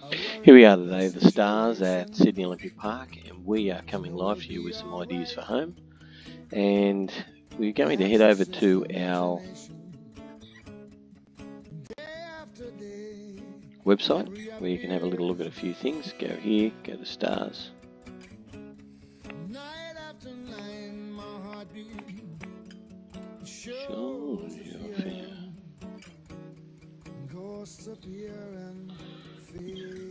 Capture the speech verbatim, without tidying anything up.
Here we are today, the Stars at Sydney Olympic Park, and we are coming live to you with some ideas for home. And we're going to head over to our website where you can have a little look at a few things. Go here, go to Stars. Sure,